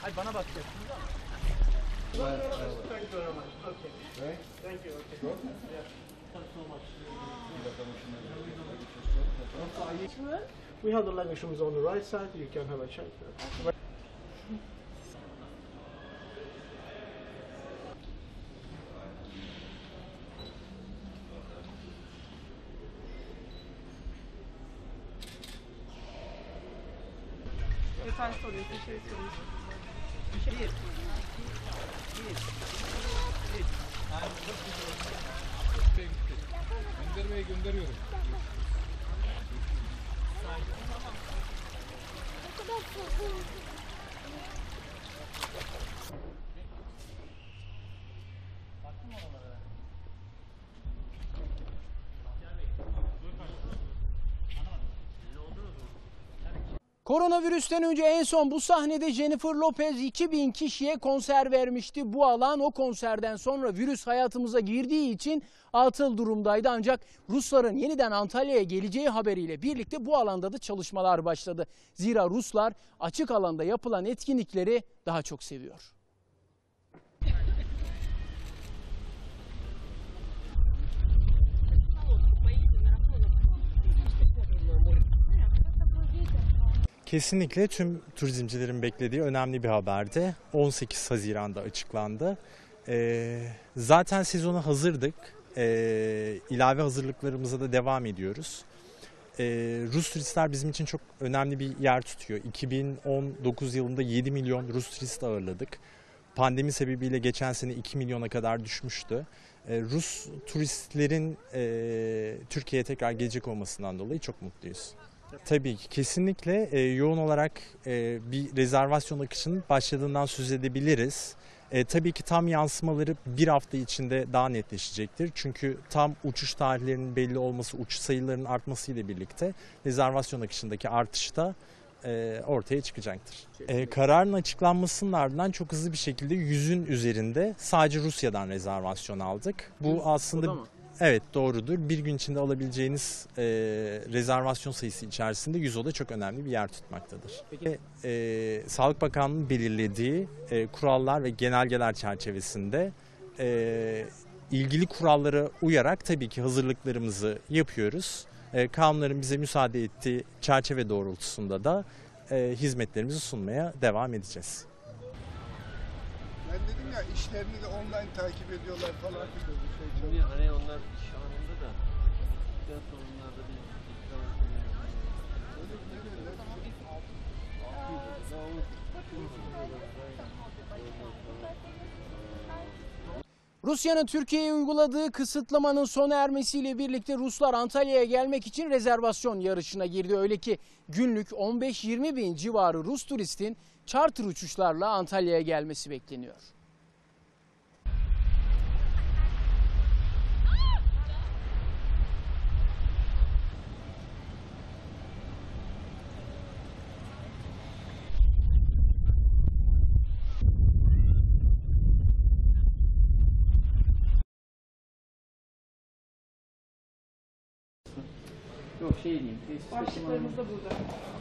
Bana bakacaksınız ama. Thank you very much. Okay. Right? Thank you. Okay. Good. Yeah. Thanks so much. We have the luggage rooms on the right side. You can have a check there. Detay soruyorsun, şey soruyorsun. Göndermeyi gönderiyorum. Koronavirüsten önce en son bu sahnede Jennifer Lopez 2000 kişiye konser vermişti. Bu alan o konserden sonra virüs hayatımıza girdiği için atıl durumdaydı. Ancak Rusların yeniden Antalya'ya geleceği haberiyle birlikte bu alanda da çalışmalar başladı. Zira Ruslar açık alanda yapılan etkinlikleri daha çok seviyor. Kesinlikle tüm turizmcilerin beklediği önemli bir haberdi. 18 Haziran'da açıklandı. Zaten sezona hazırdık. İlave hazırlıklarımıza da devam ediyoruz. Rus turistler bizim için çok önemli bir yer tutuyor. 2019 yılında 7 milyon Rus turist ağırladık. Pandemi sebebiyle geçen sene 2 milyona kadar düşmüştü. Rus turistlerin Türkiye'ye tekrar gelecek olmasından dolayı çok mutluyuz. Tabii ki kesinlikle yoğun olarak bir rezervasyon akışının başladığından söz edebiliriz. Tabii ki tam yansımaları bir hafta içinde daha netleşecektir. Çünkü tam uçuş tarihlerinin belli olması, uçuş sayılarının artmasıyla birlikte rezervasyon akışındaki artış da ortaya çıkacaktır. Kararın açıklanmasının ardından çok hızlı bir şekilde 100'ün üzerinde sadece Rusya'dan rezervasyon aldık. Bu aslında... Evet, doğrudur. Bir gün içinde alabileceğiniz rezervasyon sayısı içerisinde 100 oda çok önemli bir yer tutmaktadır. Peki, Sağlık Bakanlığı'nın belirlediği kurallar ve genelgeler çerçevesinde ilgili kurallara uyarak tabii ki hazırlıklarımızı yapıyoruz. Kanunların bize müsaade ettiği çerçeve doğrultusunda da hizmetlerimizi sunmaya devam edeceğiz. Ben dedim ya işlerini de online takip ediyorlar falan. Şimdi hani onlar iş anında da biraz sorunlarda bir Rusya'nın Türkiye'ye uyguladığı kısıtlamanın sona ermesiyle birlikte Ruslar Antalya'ya gelmek için rezervasyon yarışına girdi. Öyle ki günlük 15-20 bin civarı Rus turistin charter uçuşlarla Antalya'ya gelmesi bekleniyor. Yok şey diyeyim. Başlıklarımız da burada.